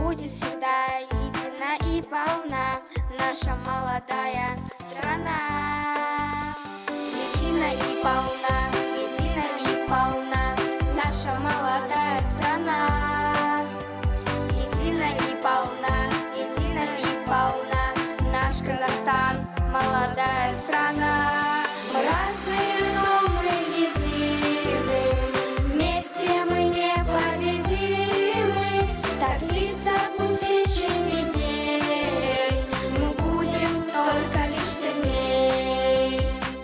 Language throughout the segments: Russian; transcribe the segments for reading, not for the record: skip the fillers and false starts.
будет всегда едина и полна наша молодая страна. Едина и полна наша молодая страна. Едина и полна наш Казахстан, молодая страна. Мы разные, но мы едины, вместе мы непобедимы. Так длится путь течение дней, мы будем только лишь сильней.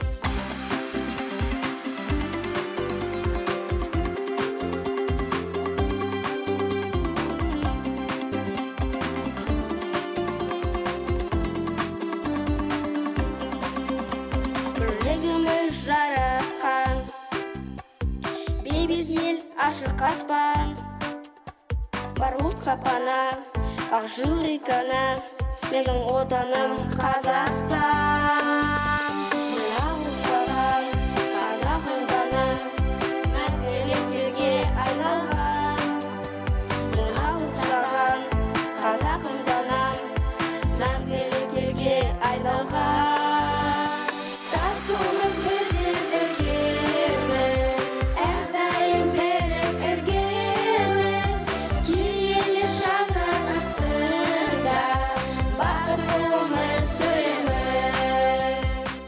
Бірлігіміз жарасқан, бейбіт ел ашық аспан. Бар ұлтқа пана, ақ жүрек ана, менің отаным Қазақстан. Мен алыстаған қазағым данам, мәңгілік елге айналған. Мен алыстаған қазағым данам, мәңгілік елге айналған. Тартуымыз біздер іргеміз, әрдайым берік іргеміз. Киелі шаңырақ астында бақытты өмір сүреміз.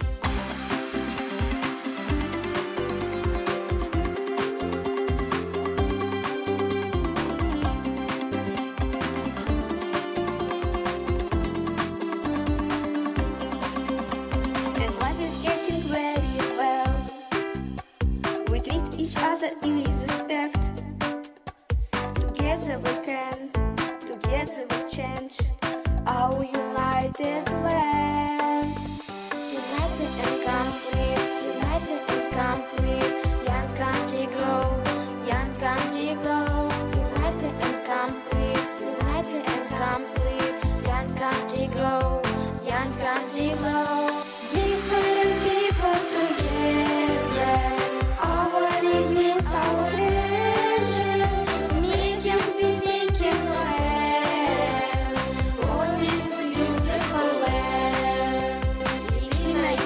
And life is getting very well. We treat each other with respect. Together we can, together we change our united land. United and complete, young country grow, young country grow. United and complete, young country grow, young country grow. Different people together, our is our treasure. Making friends for this beautiful land. Едина и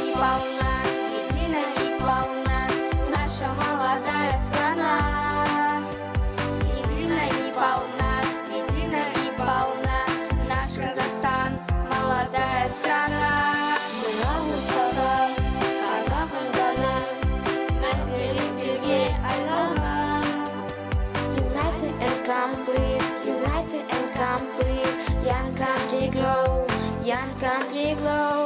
полна наша молодая страна. Едина и полна наш Казахстан, молодая страна. Мы алыстаған қазағым данам, мәңгілік елге айналған. United and complete, young country glow, young country glow.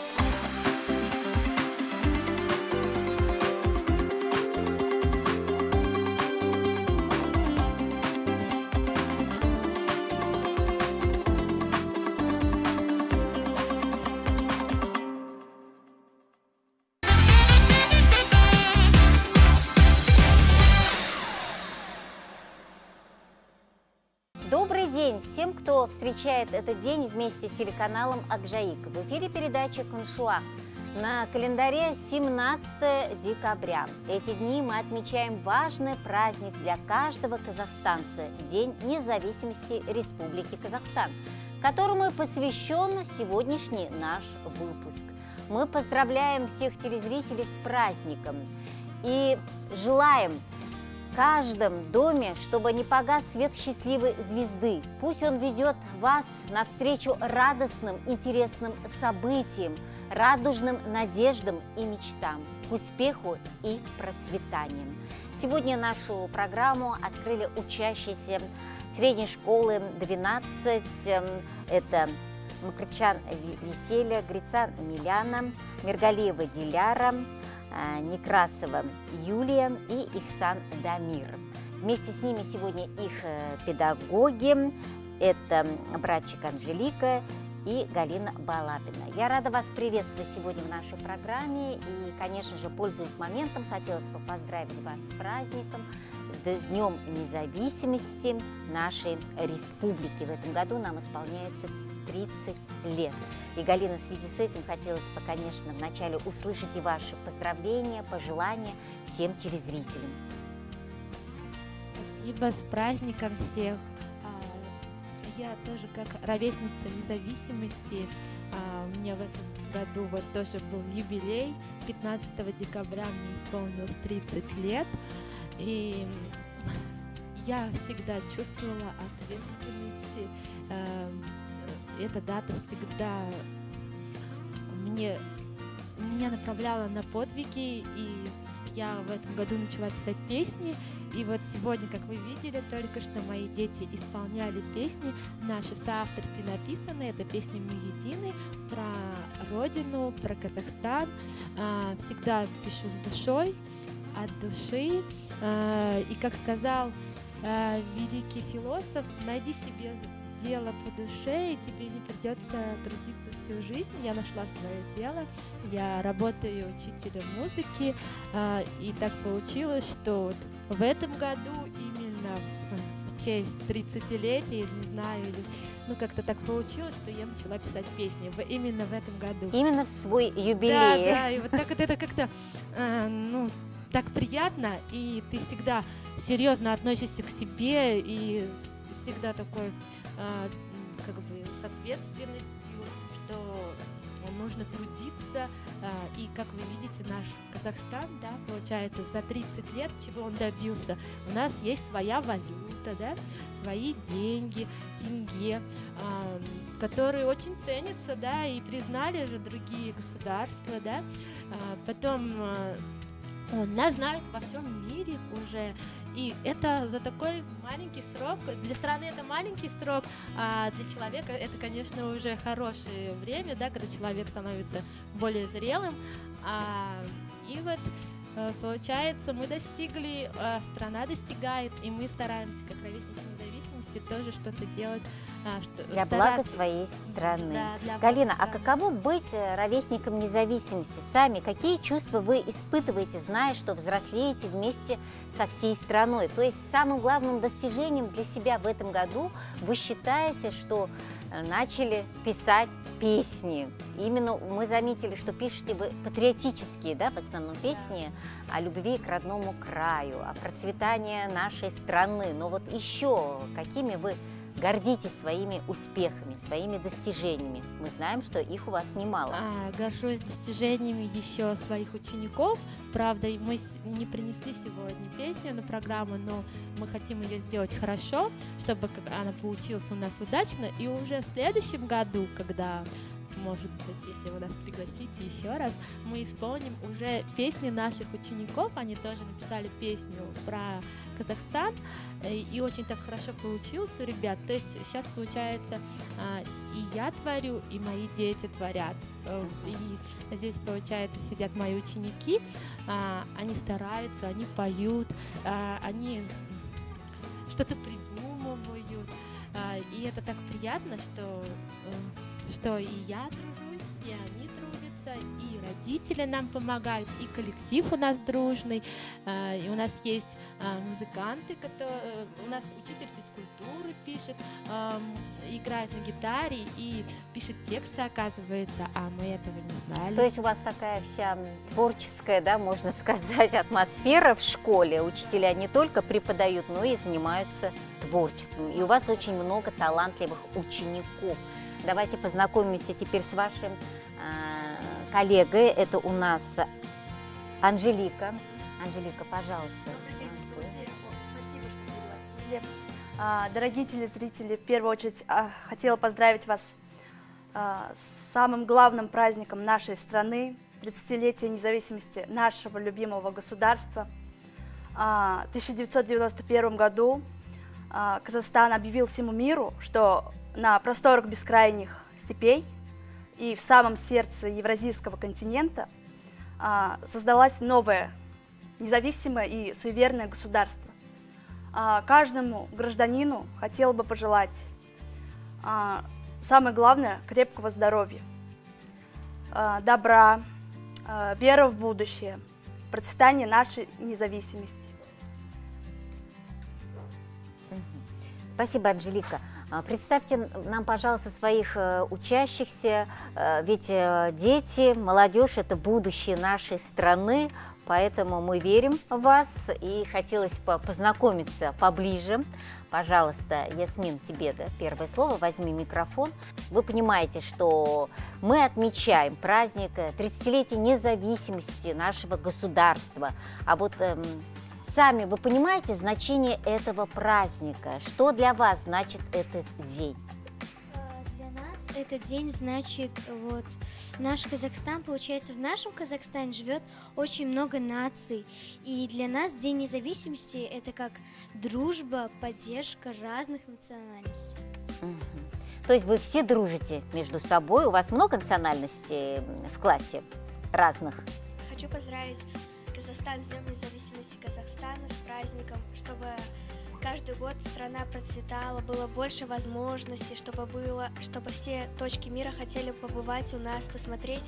Добрый день всем, кто встречает этот день вместе с телеканалом Акжаик. В эфире передача «Куншуа». На календаре 17 декабря. Эти дни мы отмечаем важный праздник для каждого казахстанца – День независимости Республики Казахстан, которому посвящен сегодняшний наш выпуск. Мы поздравляем всех телезрителей с праздником и желаем в каждом доме, чтобы не погас свет счастливой звезды. Пусть он ведет вас навстречу радостным, интересным событиям, радужным надеждам и мечтам, к успеху и процветанию. Сегодня нашу программу открыли учащиеся средней школы 12. Это Макрычан Веселя, Грицан Миляна, Миргалиева Диляра, Некрасова Юлия и Ихсан Дамир. Вместе с ними сегодня их педагоги. Это братчик Анжелика и Галина Балапина. Я рада вас приветствовать сегодня в нашей программе. И, конечно же, пользуясь моментом, хотелось бы поздравить вас с праздником, с Днем независимости нашей республики. В этом году нам исполняется 30 лет. И, Галина, в связи с этим хотелось бы, конечно, вначале услышать и ваши поздравления, пожелания всем телезрителям. Спасибо, с праздником всех. я тоже как ровесница независимости. У меня в этом году вот тоже был юбилей. 15 декабря мне исполнилось 30 лет. И я всегда чувствовала ответственность. Эта дата всегда меня направляла на подвиги, и я в этом году начала писать песни. И вот сегодня, как вы видели, только что мои дети исполняли песни, наши в соавторстве написанные. Это песни «Мы едины», про родину, про Казахстан. Всегда пишу с душой, от души. И как сказал великий философ, найди себе дело по душе, и тебе не придется трудиться всю жизнь. Я нашла свое дело, я работаю учителем музыки, и так получилось, что вот в этом году, именно в честь 30-летия, не знаю, или, как-то так получилось, что я начала писать песни именно в этом году. Именно в свой юбилей. Да, и вот так вот это как-то, так приятно, и ты всегда серьезно относишься к себе, и всегда такой, как бы, с ответственностью, что нужно трудиться. И, как вы видите, наш Казахстан, да, получается, за 30 лет, чего он добился. У нас есть своя валюта, да, свои деньги, тенге, которые очень ценятся, да, и признали же другие государства, да. Потом нас знают во всем мире уже. И это за такой маленький срок, для страны это маленький срок, а для человека это, конечно, уже хорошее время, да, когда человек становится более зрелым. И вот, получается, мы достигли, страна достигает, и мы стараемся, как ровесники независимости, тоже что-то делать. Для блага своей страны. Да, Галина, а каково быть ровесником независимости? Сами какие чувства вы испытываете, зная, что взрослеете вместе со всей страной? То есть самым главным достижением для себя в этом году вы считаете, что начали писать песни. Именно мы заметили, что пишете вы патриотические, да, в основном песни о любви к родному краю, о процветании нашей страны. Но вот еще какими вы гордитесь своими успехами, своими достижениями? Мы знаем, что их у вас немало. Горжусь достижениями еще своих учеников. Правда, мы не принесли сегодня песню на программу, но мы хотим ее сделать хорошо, чтобы она получилась у нас удачно. И уже в следующем году, когда, может быть, если вы нас пригласите еще раз, мы исполним уже песни наших учеников. Они тоже написали песню про Казахстан, и очень так хорошо получилось у ребят. То есть сейчас, получается, и я творю, и мои дети творят. И здесь, получается, сидят мои ученики, они стараются, они поют, они что-то придумывают. И это так приятно, что и я тружусь, и они трудятся, и родители нам помогают, и коллектив у нас дружный, и у нас есть музыканты, которые, у нас учитель физкультуры пишет, играет на гитаре и пишет тексты, оказывается, а мы этого не знали. То есть у вас такая вся творческая, да, можно сказать, атмосфера в школе. Учителя не только преподают, но и занимаются творчеством. И у вас очень много талантливых учеников. Давайте познакомимся теперь с вашим коллегой. Это у нас Анжелика. Анжелика, пожалуйста. Добрый день, студия. Спасибо, что пригласили. Дорогие телезрители, в первую очередь хотела поздравить вас с самым главным праздником нашей страны, 30-летие независимости нашего любимого государства. В 1991 году Казахстан объявил всему миру, что на просторах бескрайних степей и в самом сердце Евразийского континента создалось новое, независимое и суеверное государство. Каждому гражданину хотела бы пожелать, самое главное, крепкого здоровья, добра, веры в будущее, процветания нашей независимости. Спасибо, Анжелика. Представьте нам, пожалуйста, своих учащихся, ведь дети, молодежь – это будущее нашей страны, поэтому мы верим в вас и хотелось познакомиться поближе. Пожалуйста, Ясмин, тебе первое слово, возьми микрофон. Вы понимаете, что мы отмечаем праздник 30-летия независимости нашего государства, а вот сами вы понимаете значение этого праздника? Что для вас значит этот день? Для нас этот день значит, вот, наш Казахстан, получается, в нашем Казахстане живет очень много наций. И для нас День независимости – это как дружба, поддержка разных национальностей. То есть вы все дружите между собой? У вас много национальностей в классе разных? Хочу поздравить Казахстан с Днем независимости Казахстана, с праздником, чтобы каждый год страна процветала, было больше возможностей, чтобы все точки мира хотели побывать у нас, посмотреть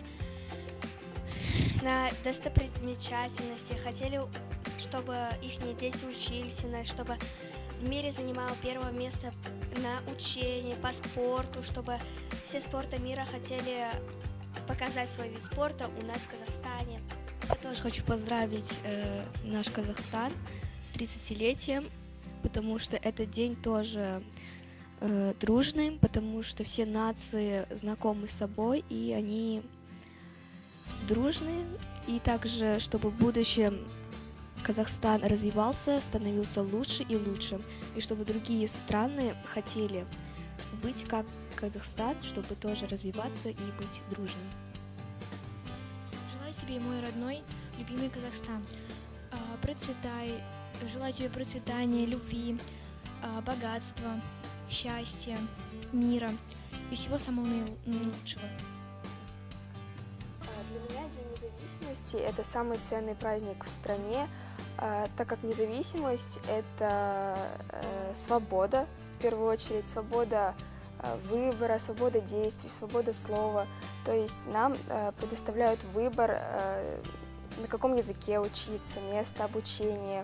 на достопримечательности, хотели, чтобы их дети учились у нас, чтобы в мире занимал первое место на учении, по спорту, чтобы все спорта мира хотели показать свой вид спорта у нас в Казахстане. Я тоже хочу поздравить наш Казахстан с 30-летием, потому что этот день тоже дружный, потому что все нации знакомы с собой, и они дружные. И также, чтобы в будущем Казахстан развивался, становился лучше и лучше, и чтобы другие страны хотели быть как Казахстан, чтобы тоже развиваться и быть дружным. Желаю тебе, мой родной, любимый Казахстан, процветай, желаю тебе процветания, любви, богатства, счастья, мира и всего самого наилучшего. Для меня День независимости – это самый ценный праздник в стране, так как независимость – это свобода, в первую очередь свобода выбора, свобода действий, свобода слова. То есть нам предоставляют выбор, на каком языке учиться, место обучения.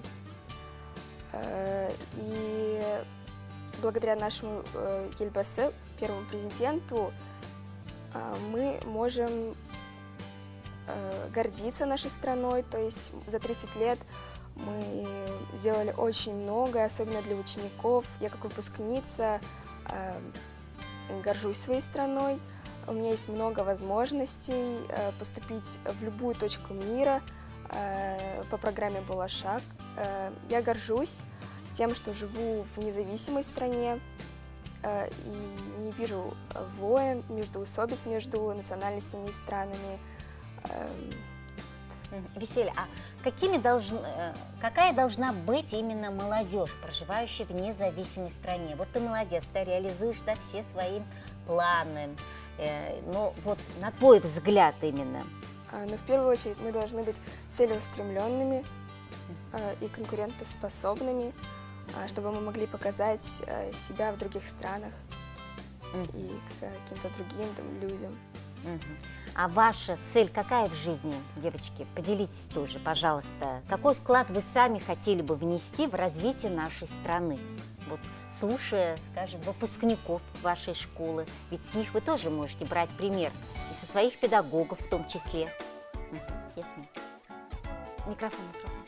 И благодаря нашему Елбасы, первому президенту, мы можем гордиться нашей страной. То есть за 30 лет мы сделали очень много, особенно для учеников. Я как выпускница горжусь своей страной. У меня есть много возможностей поступить в любую точку мира по программе «Болашак». Я горжусь тем, что живу в независимой стране и не вижу войн, междоусобиц между национальностями и странами. Весель, а какая должна быть именно молодежь, проживающая в независимой стране? Вот ты молодец, ты реализуешь все свои планы. Но вот на твой взгляд именно. Но в первую очередь мы должны быть целеустремленными и конкурентоспособными, чтобы мы могли показать себя в других странах и каким-то другим людям. А ваша цель какая в жизни, девочки? Поделитесь тоже, пожалуйста. Какой вклад вы сами хотели бы внести в развитие нашей страны? Вот, слушая, скажем, выпускников вашей школы, ведь с них вы тоже можете брать пример, и со своих педагогов в том числе. Ясмин. Микрофон.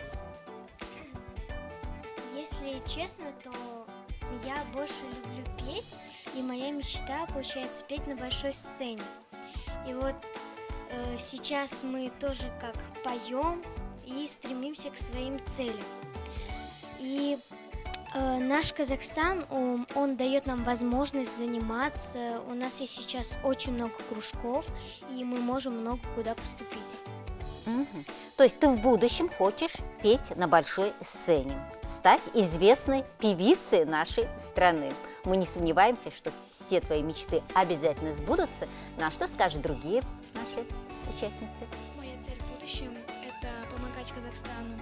Если честно, то я больше люблю петь, и моя мечта, получается, петь на большой сцене. И вот сейчас мы тоже как поем и стремимся к своим целям. И наш Казахстан, он дает нам возможность заниматься. У нас есть сейчас очень много кружков, и мы можем много куда поступить. То есть ты в будущем хочешь петь на большой сцене, стать известной певицей нашей страны. Мы не сомневаемся, что все твои мечты обязательно сбудутся. Ну а что скажут другие наши участницы? Моя цель в будущем – это помогать Казахстану.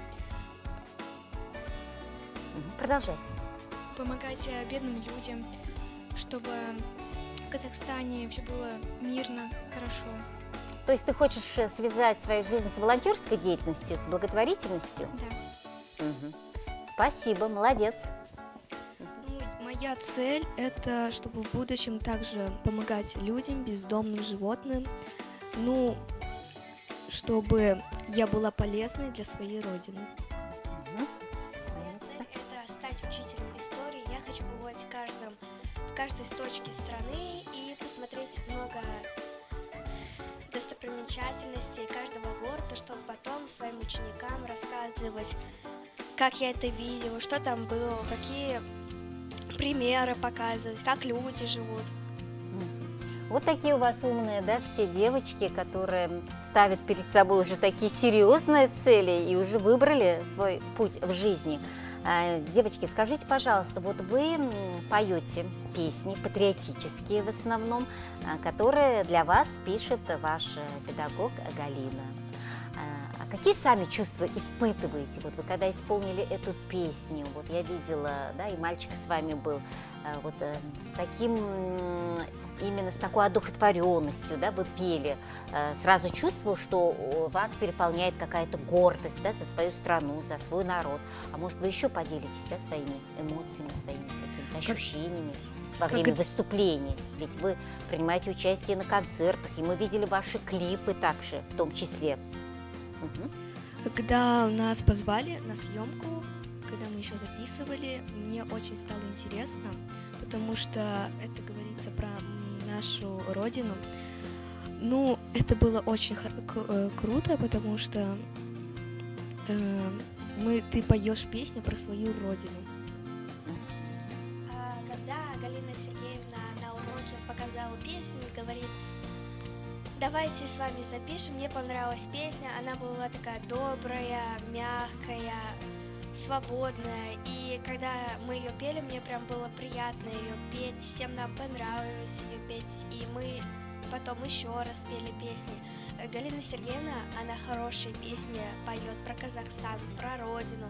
Продолжай. Помогать бедным людям, чтобы в Казахстане все было мирно, хорошо. То есть ты хочешь связать свою жизнь с волонтерской деятельностью, с благотворительностью? Да. Спасибо, молодец. Мое Моя цель – это чтобы в будущем также помогать людям, бездомным животным, ну, чтобы я была полезной для своей родины. Моя цель – это стать учителем истории. Я хочу побывать в каждой точке страны и посмотреть много достопримечательностей каждого города, чтобы потом своим ученикам рассказывать, как я это видела, что там было, какие примеры показывать, как люди живут. Вот такие у вас умные, да, все девочки, которые ставят перед собой уже такие серьезные цели и уже выбрали свой путь в жизни. Девочки, скажите, пожалуйста, вот вы поете песни патриотические в основном, которые для вас пишет ваш педагог Галина. А какие сами чувства испытываете, вот вы когда исполнили эту песню? Вот я видела, да, и мальчик с вами был, вот с таким, именно с такой одухотворенностью, да, вы пели. Сразу чувствовал, что вас переполняет какая-то гордость, да, за свою страну, за свой народ. А может, вы еще поделитесь, да, своими эмоциями, своими какими-то ощущениями во время выступлений? Ведь вы принимаете участие на концертах, и мы видели ваши клипы также, в том числе. Когда нас позвали на съемку, когда мы еще записывали, мне очень стало интересно, потому что это говорится про нашу родину. Ну, это было очень круто, потому что ты поешь песню про свою родину. Когда Галина Сергеевна на уроке показала песню и говорит: давайте с вами запишем, мне понравилась песня, она была такая добрая, мягкая, свободная, и когда мы ее пели, мне прям было приятно ее петь, всем нам понравилось ее петь, и мы потом еще раз пели песни. Галина Сергеевна, она хорошие песни поет про Казахстан, про родину.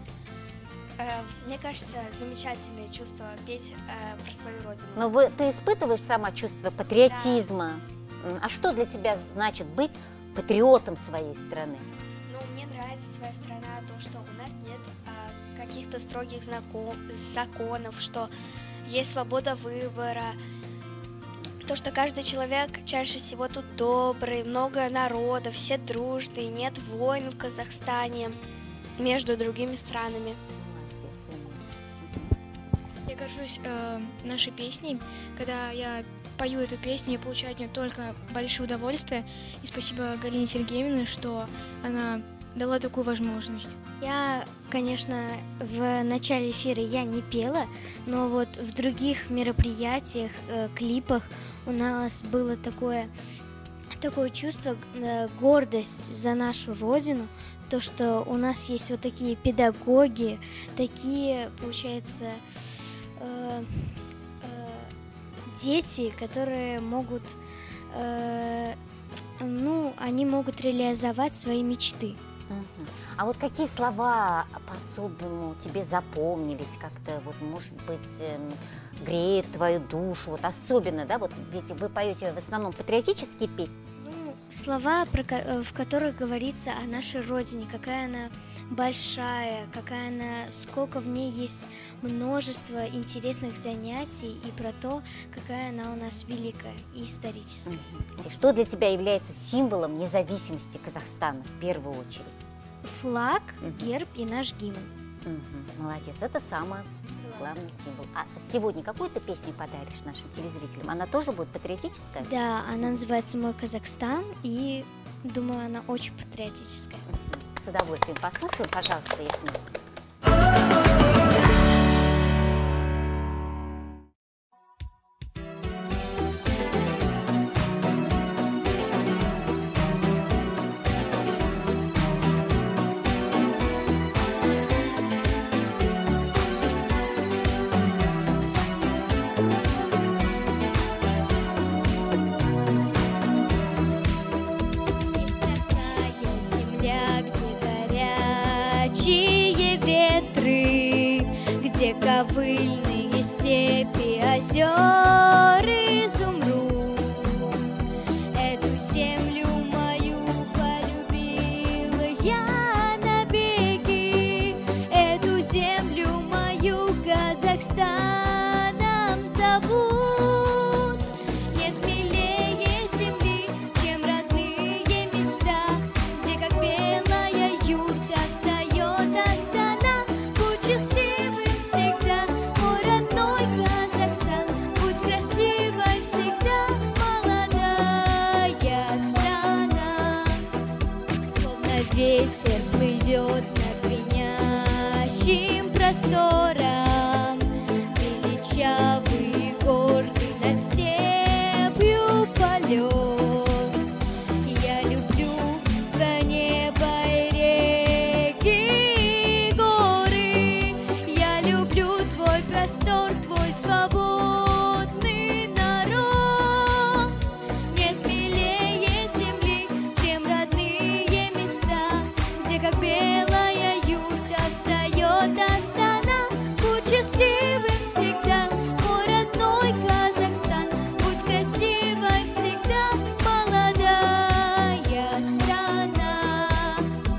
Мне кажется, замечательное чувство петь про свою родину. Но ты испытываешь сама чувство патриотизма? Да. А что для тебя значит быть патриотом своей страны? Ну, мне нравится своя страна, то, что у нас нет каких-то строгих законов, что есть свобода выбора, то, что каждый человек чаще всего тут добрый, много народов, все дружные, нет войн в Казахстане между другими странами. Я горжусь нашей песней. Когда я пою эту песню, я получаю от нее только большое удовольствие. И спасибо Галине Сергеевне, что она дала такую возможность. Я, конечно, в начале эфира я не пела, но вот в других мероприятиях, клипах у нас было такое чувство, гордость за нашу родину, то, что у нас есть вот такие педагоги, такие, получается, дети, которые могут, они могут реализовать свои мечты. А вот какие слова по-особенному тебе запомнились, как-то, вот, может быть, греют твою душу, вот особенно, да, вот ведь вы поете в основном патриотические песни? Слова, в которых говорится о нашей родине, какая она большая, какая она, сколько в ней есть множество интересных занятий, и про то, какая она у нас великая и историческая. Что для тебя является символом независимости Казахстана в первую очередь? Флаг, герб и наш гимн. Молодец, это самый главный символ. А сегодня какую ты песню подаришь нашим телезрителям? Она тоже будет патриотическая? Да, она называется «Мой Казахстан», и думаю, она очень патриотическая. С удовольствием послушаем, пожалуйста, Ясмин. Ковыльные степи, озер, изумруд. Эту землю мою полюбила я навеки, эту землю мою, Казахстан. ветер плывет над звенящим простором, величавый, гордый над степью полет. Я люблю про небо и реки, и горы. Я люблю твой простор, твой свободный народ. Нет милее земли, чем родные места, где как белая юрта встает Астана. Будь счастливым всегда, мой родной Казахстан. Будь красивой всегда, молодая страна.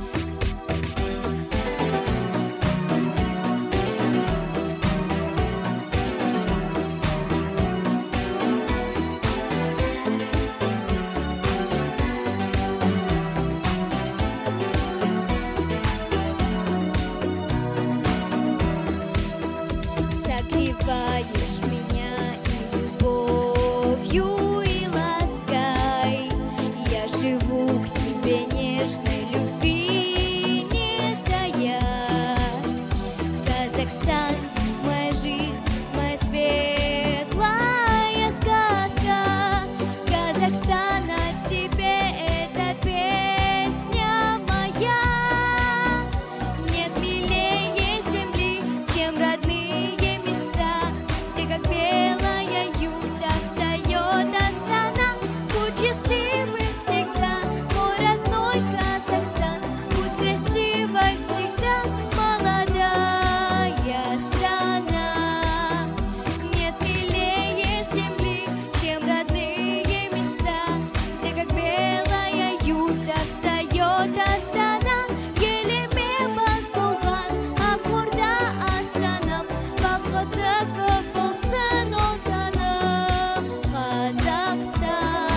Согреваешь меня и любовью, и лаской. Я живу к тебе нежной любви, не тая. Казахстан, моя жизнь, моя светлая сказка. Казахстан, о тебе эта песня моя. Нет милее земли, чем родные места, где как белая юрта встает Астана. Будь счастливым всегда, мой родной Казахстан. Будь красивой всегда, молодая страна. Нет милее земли, чем родные места, где как белая юрта встает Астана. Елеме бас болған ақорда астанам, бақыты көп болсын отаным Қазақстан.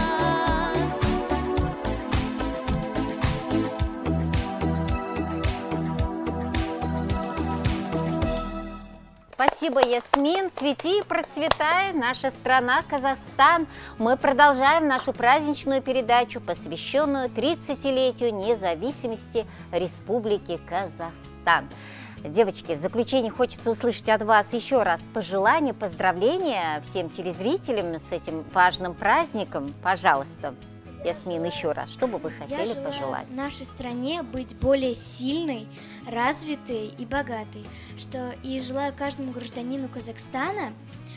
Спасибо, Ясмин. Цвети и процветай, наша страна Казахстан. Мы продолжаем нашу праздничную передачу, посвященную 30-летию независимости Республики Казахстан. Девочки, в заключение хочется услышать от вас еще раз пожелания, поздравления всем телезрителям с этим важным праздником. Пожалуйста, Ясмин, еще раз, что бы вы хотели Я желаю пожелать? нашей стране быть более сильной, развитой и богатой. И желаю каждому гражданину Казахстана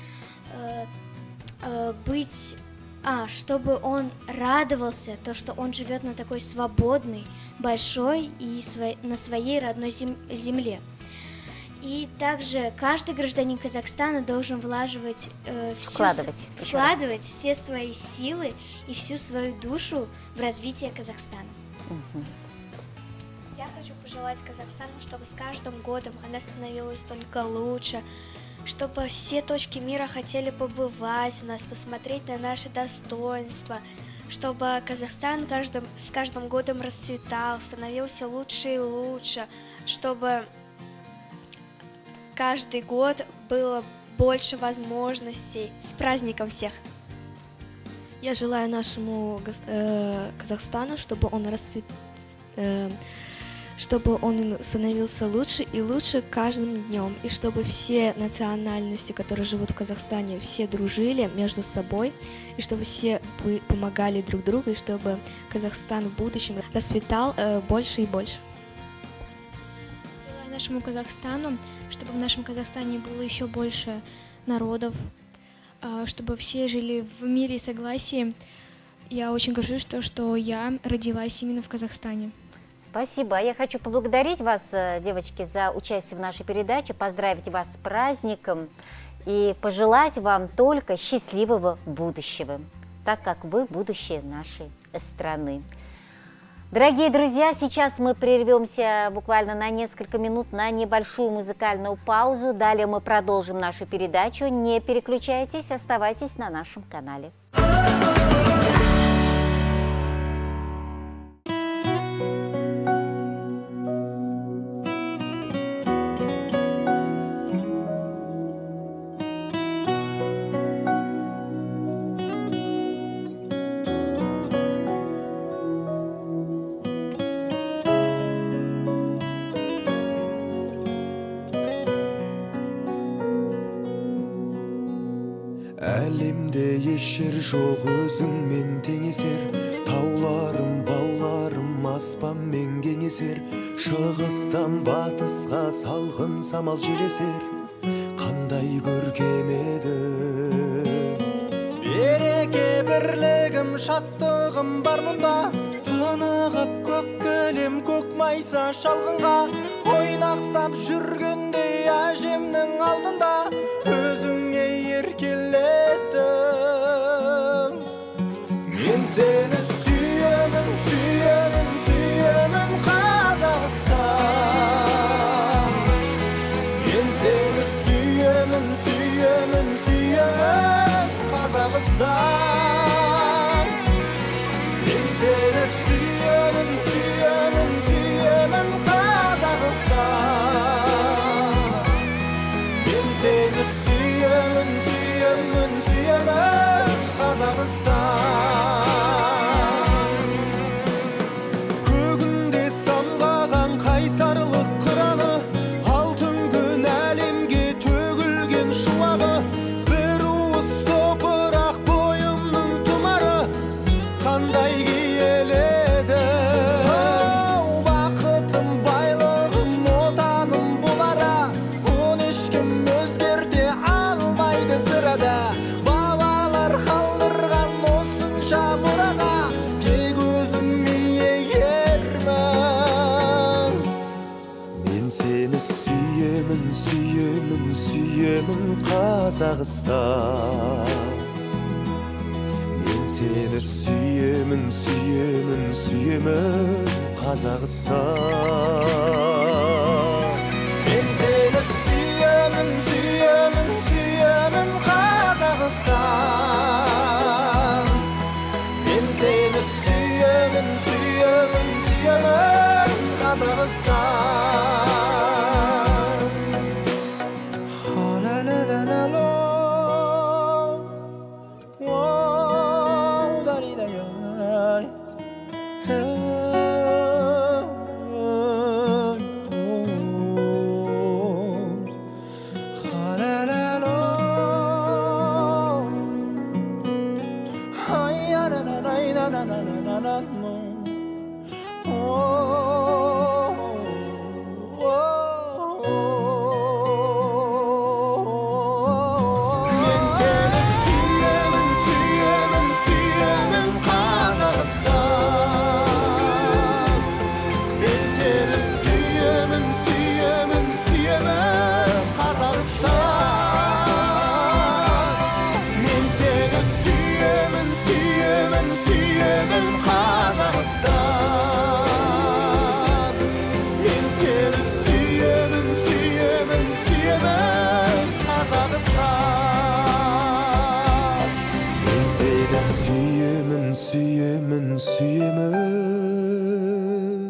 чтобы он радовался, то, что он живет на такой свободной, большой и на своей родной земле. И также каждый гражданин Казахстана должен вкладывать все свои силы и всю свою душу в развитие Казахстана. Я хочу пожелать Казахстану, чтобы с каждым годом она становилась только лучше, чтобы все точки мира хотели побывать у нас, посмотреть на наши достоинства, чтобы Казахстан с каждым годом расцветал, становился лучше и лучше, чтобы каждый год было больше возможностей. С праздником всех! Я желаю нашему Казахстану, чтобы он чтобы он становился лучше и лучше каждым днем, и чтобы все национальности, которые живут в Казахстане, все дружили между собой, и чтобы все помогали друг другу, и чтобы Казахстан в будущем расцветал больше и больше. Желаю нашему Казахстану, чтобы в нашем Казахстане было еще больше народов, чтобы все жили в мире и согласии. Я очень горжусь, что я родилась именно в Казахстане. Спасибо. Я хочу поблагодарить вас, девочки, за участие в нашей передаче, поздравить вас с праздником и пожелать вам только счастливого будущего, так как вы будущее нашей страны. Дорогие друзья, сейчас мы прервемся буквально на несколько минут на небольшую музыкальную паузу. Далее мы продолжим нашу передачу. Не переключайтесь, оставайтесь на нашем канале. әлемде ешер жоқ өзіңмен теңесер, тауларым бауларым аспанмен кеңесер, шығыстан батысқа салқын самал желесер, қандай көркем еді. Береке бірлігім шаттығым бар мұнда, тынығып көк кілем көк майса шалғынға, ойнақсап жүргендей әжемнің алдында өзіңе еркелеттім. Мен сені сүйемін, сүйемін, сүйемін Қазақстан. Мен сені сүйемін, сүйемін, сүйемін Қазақстан. Мен сені сүйемін, сүйемін, сүйемін Қазақстан. Мен сені сүйемін, сүйемін, сүйемін Қазақстан. Көгінде самғаған қайсарлық қыраны, алтын күн әлемге төгілген шуағы, бір уыс топырақ бойымның тұмары, қандай киеледі. Бақытым, байлығым, отаным бұлара, оны ешкім өзгерте алмайды сірәді. Бабалар қалдырған осынша мұраға тек өзім иегермін. Мен сені сүйемін, сүйемін, сүйемін Қазақстан. Мен сені сүйемін, сүйемін, сүйемін Қазақстан. Мен сені сүйемін, сүйемін, сүйемін Қазақстан. Мен сені сүйемін, сүйемін, сүйемін Қазақстан. Сүйемін, сүйемін.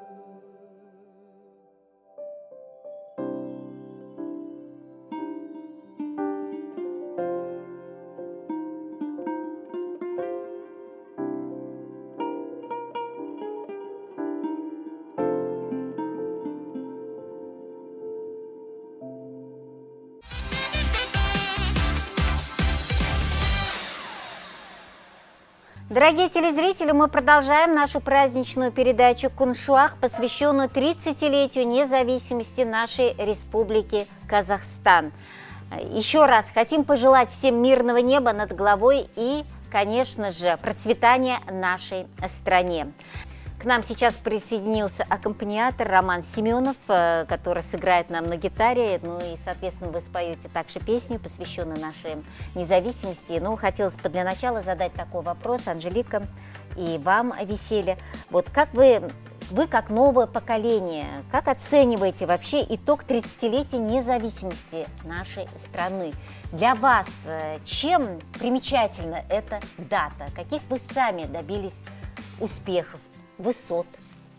Дорогие телезрители, мы продолжаем нашу праздничную передачу «Куншуах», посвященную 30-летию независимости нашей республики Казахстан. Еще раз хотим пожелать всем мирного неба над головой и, конечно же, процветания нашей стране. К нам сейчас присоединился аккомпаниатор Роман Семенов, который сыграет нам на гитаре. Ну и, соответственно, вы споете также песню, посвященную нашей независимости. Ну, хотелось бы для начала задать такой вопрос, Анжелика, и вам, Веселе. Вот как вы как новое поколение, как оцениваете вообще итог 30-летия независимости нашей страны? Для вас чем примечательна эта дата? Каких вы сами добились успехов, высот?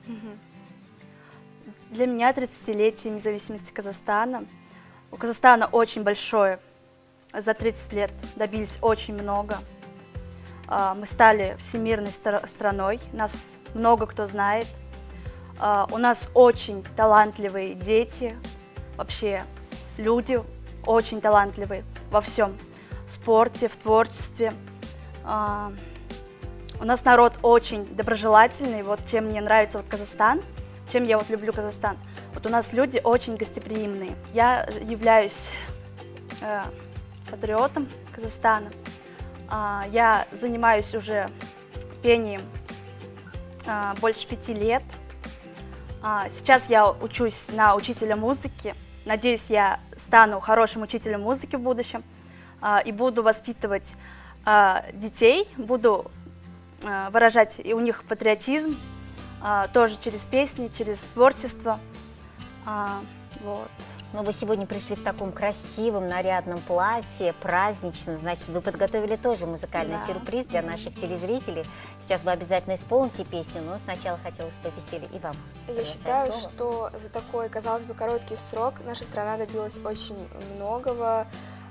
Для меня 30-летие независимости Казахстана. У Казахстана очень большое. За 30 лет добились очень много. Мы стали всемирной страной, нас много кто знает. У нас очень талантливые дети, вообще люди очень талантливые во всем. в спорте, в творчестве. У нас народ очень доброжелательный, вот чем мне нравится вот Казахстан, чем я вот люблю Казахстан. Вот у нас люди очень гостеприимные. Я являюсь патриотом Казахстана. Я занимаюсь уже пением больше 5 лет. Сейчас я учусь на учителя музыки. Надеюсь, я стану хорошим учителем музыки в будущем и буду воспитывать детей, буду выражать и у них патриотизм, тоже через песни, через творчество. Вот. Но вы сегодня пришли в таком красивом, нарядном платье, праздничном, значит, вы подготовили тоже музыкальный сюрприз для наших телезрителей. Сейчас вы обязательно исполните песню, но сначала хотелось бы веселья и вам. Я считаю, что за такой, казалось бы, короткий срок наша страна добилась очень многого.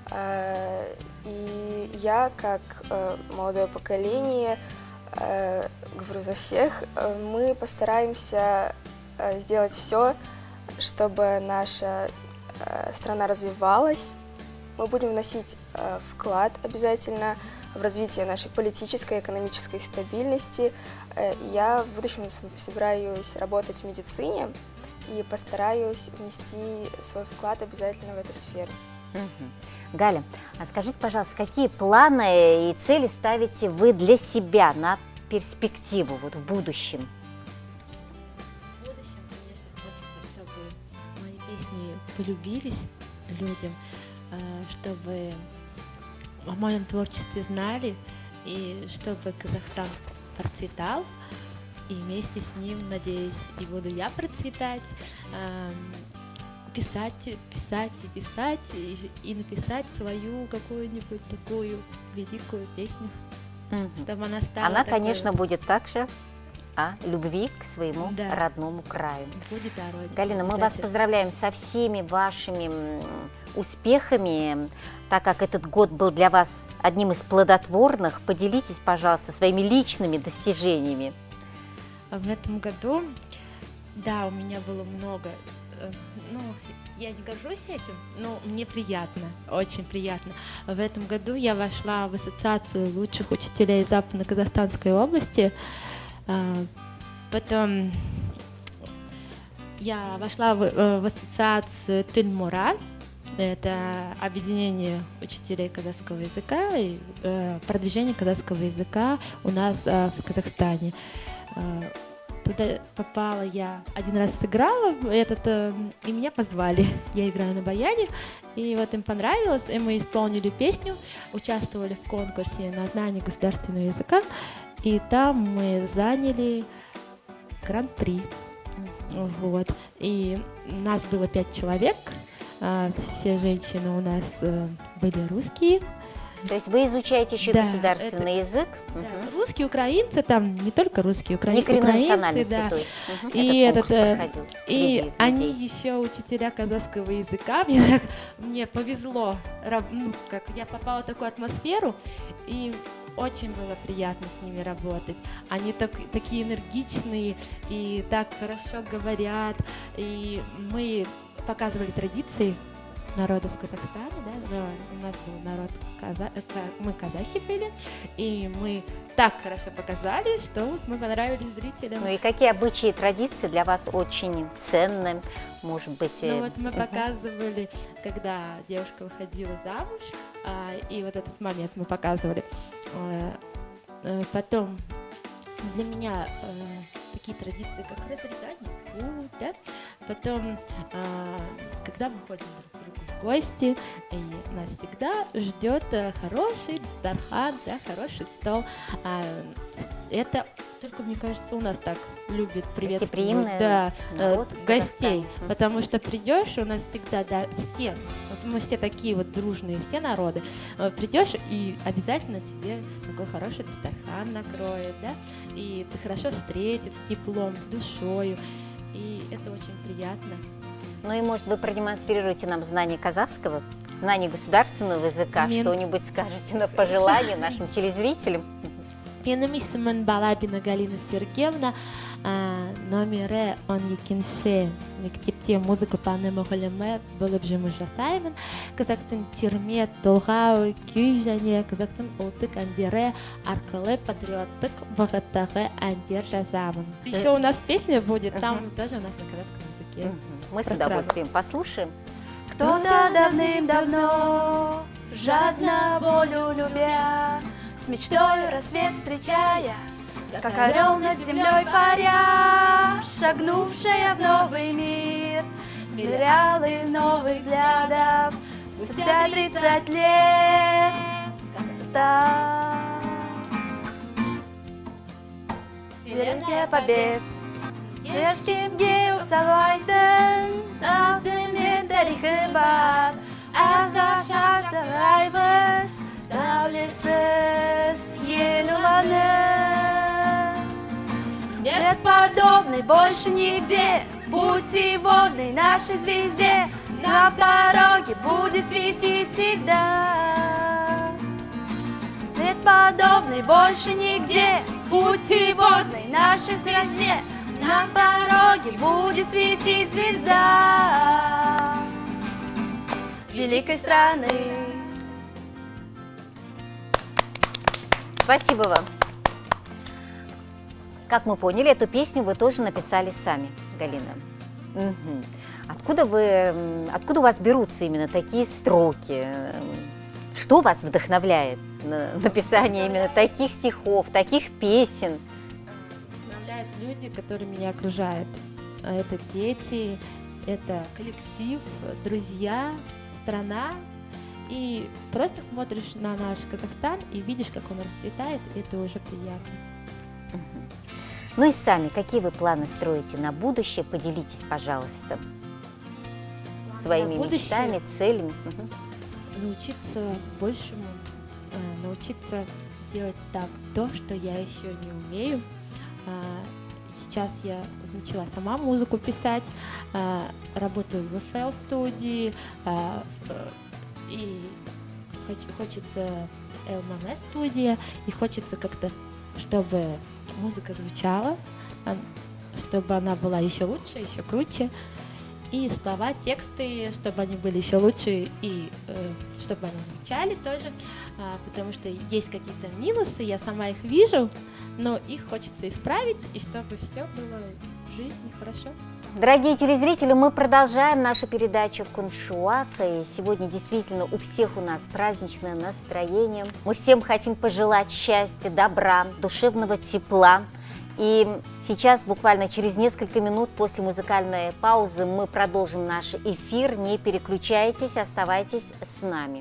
И я, как молодое поколение, говорю за всех, мы постараемся сделать все, чтобы наша страна развивалась. Мы будем вносить вклад обязательно в развитие нашей политической и экономической стабильности. Я в будущем собираюсь работать в медицине и постараюсь внести свой вклад обязательно в эту сферу. Галя, а скажите, пожалуйста, какие планы и цели ставите вы для себя на перспективу, вот в будущем? В будущем, конечно, хочется, чтобы мои песни полюбились людям, чтобы о моем творчестве знали, и чтобы Казахстан процветал, и вместе с ним, надеюсь, и буду я процветать, писать и написать свою какую-нибудь такую великую песню, чтобы она стала Она, такой... конечно, будет также о любви к своему родному краю. Будет о родине. Галина, мы вас поздравляем со всеми вашими успехами, так как этот год был для вас одним из плодотворных. Поделитесь, пожалуйста, своими личными достижениями. В этом году, да, у меня было много, ну, я не горжусь этим, но мне приятно, очень приятно. В этом году я вошла в ассоциацию лучших учителей Западно-Казахстанской области, потом я вошла в ассоциацию Тыльмура, это объединение учителей казахского языка и продвижение казахского языка у нас в Казахстане. Туда попала я, один раз сыграла, и меня позвали. Я играю на баяне, и вот им понравилось, и мы исполнили песню, участвовали в конкурсе на знание государственного языка, и там мы заняли гран-при. Вот. И нас было 5 человек, все женщины у нас были русские. То есть вы изучаете еще государственный язык? Да. Русские, украинцы, там не только русские, украинцы, да. И они еще учителя казахского языка. Мне повезло, как я попала в такую атмосферу, и очень было приятно с ними работать. Они такие энергичные и так хорошо говорят. И мы показывали традиции народов Казахстана, да, у нас был народ мы казахи были, и мы так хорошо показали, что вот мы понравились зрителям. Ну и какие обычаи и традиции для вас очень ценны, может быть? Ну вот мы показывали, когда девушка выходила замуж, и вот этот момент мы показывали. Потом для меня такие традиции, как разрезание кур, да? Потом, когда мы ходим друг к другу в гости, и нас всегда ждет хороший дастархан, да, хороший стол. Это только, мне кажется, у нас так любят приветствовать гостей, потому что придешь, у нас всегда, да, все, вот мы все такие вот дружные, все народы, придешь, и обязательно тебе такой хороший дастархан накроет, да, и ты хорошо встретит с теплом, с душою, и это очень приятно. Ну и, может, вы продемонстрируете нам знание казахского, знание государственного языка, что-нибудь скажете на пожелание нашим телезрителям? Менің исімім Балабина Галина Сергеевна, номері 12-ші мектепте музыка пәні мұғалімі болып жұмыс жасаймын. Қазақтың терме, толғау, күй және қазақтың ұлттық әндері арқылы патриоттық бағыттағы әндер жазамын. Еще у нас песня будет, там тоже у нас на казахском языке. Мы с удовольствием послушаем. Кто-то давным-давно, жадно волю любя, с мечтой рассвет встречая, как орел над землей паря, шагнувшая в новый мир, миллиарды новых взглядов, спустя 30 лет Казахстан. Сверенке побед, ешкімге ұқсалайтын, асымен тарихы бар, ағаш ақтағаймыз, дәулесіз ел ұланы. Нет подобной больше нигде, путеводной нашей звезде, на дороге будет светить всегда. Нет подобной больше нигде, путеводной нашей звезде, на дороге будет светить звезда великой страны. Спасибо вам. Как мы поняли, эту песню вы тоже написали сами, Галина. Угу. Откуда у вас берутся именно такие строки? Что вас вдохновляет на написание именно таких стихов, таких песен? Вдохновляют люди, которые меня окружают. Это дети, это коллектив, друзья, страна. И просто смотришь на наш Казахстан и видишь, как он расцветает, и это уже приятно. Ну и сами, какие вы планы строите на будущее? Поделитесь, пожалуйста, своими мечтами, целями. Научиться большему, научиться делать так то, что я еще не умею. Сейчас я начала сама музыку писать, работаю в FL-студии, и хочется ЛМС-студия, и хочется как-то, чтобы музыка звучала, чтобы она была еще лучше, еще круче, и слова, тексты, чтобы они были еще лучше, и чтобы они звучали тоже, потому что есть какие-то минусы, я сама их вижу, но их хочется исправить, и чтобы все было в жизни хорошо. Дорогие телезрители, мы продолжаем нашу передачу «Куншуак», и сегодня действительно у всех у нас праздничное настроение. Мы всем хотим пожелать счастья, добра, душевного тепла. И сейчас, буквально через несколько минут после музыкальной паузы, мы продолжим наш эфир. Не переключайтесь, оставайтесь с нами.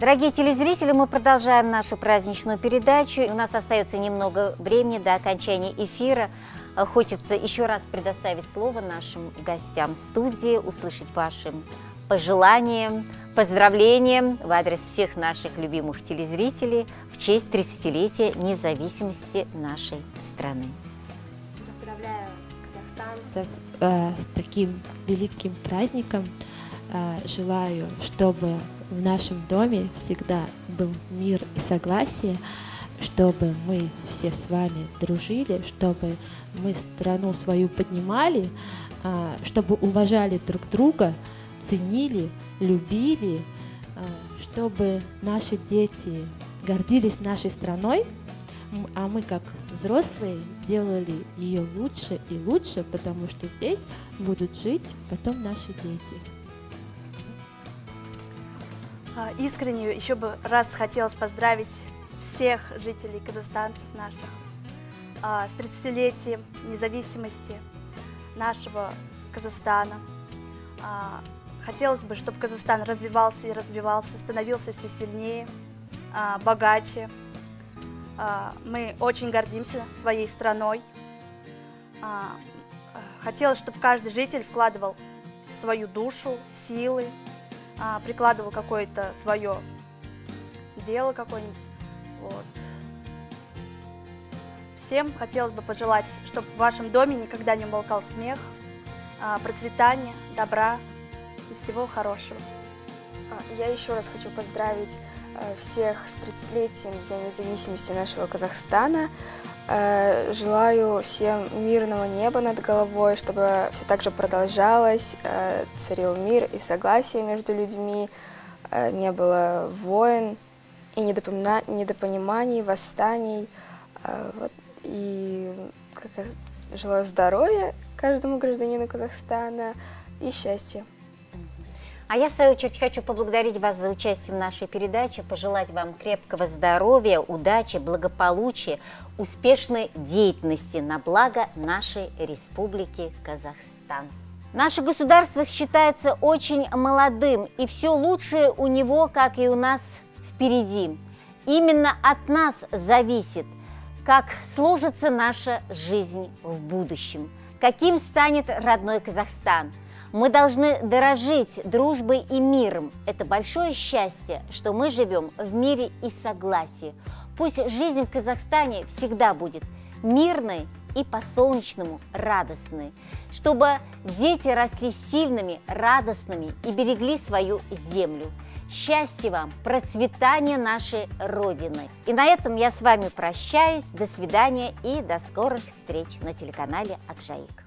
Дорогие телезрители, мы продолжаем нашу праздничную передачу. И у нас остается немного времени до окончания эфира. Хочется еще раз предоставить слово нашим гостям студии, услышать ваши пожелания, поздравления в адрес всех наших любимых телезрителей в честь 30-летия независимости нашей страны. Поздравляю казахстанцев с таким великим праздником. Желаю, чтобы в нашем доме всегда был мир и согласие, чтобы мы все с вами дружили, чтобы мы страну свою поднимали, чтобы уважали друг друга, ценили, любили, чтобы наши дети гордились нашей страной, а мы как взрослые делали ее лучше и лучше, потому что здесь будут жить потом наши дети. Искренне еще бы раз хотелось поздравить всех жителей казахстанцев наших с 30-летием независимости нашего Казахстана. Хотелось бы, чтобы Казахстан развивался и развивался, становился все сильнее, богаче. Мы очень гордимся своей страной. Хотелось, чтобы каждый житель вкладывал свою душу, силы, прикладывал какое-то свое дело какое-нибудь. Вот. Всем хотелось бы пожелать, чтобы в вашем доме никогда не умолкал смех, процветания, добра и всего хорошего. Я еще раз хочу поздравить всех с 30-летием Дня независимости нашего Казахстана. Желаю всем мирного неба над головой, чтобы все так же продолжалось, царил мир и согласие между людьми, не было войн и недопониманий, восстаний. И желаю здоровья каждому гражданину Казахстана и счастья. А я, в свою очередь, хочу поблагодарить вас за участие в нашей передаче, пожелать вам крепкого здоровья, удачи, благополучия, успешной деятельности на благо нашей Республики Казахстан. Наше государство считается очень молодым, и все лучшее у него, как и у нас, впереди. Именно от нас зависит, как сложится наша жизнь в будущем, каким станет родной Казахстан. Мы должны дорожить дружбой и миром. Это большое счастье, что мы живем в мире и согласии. Пусть жизнь в Казахстане всегда будет мирной и по-солнечному радостной, чтобы дети росли сильными, радостными и берегли свою землю. Счастья вам, процветания нашей Родины. И на этом я с вами прощаюсь. До свидания и до скорых встреч на телеканале Акжаик.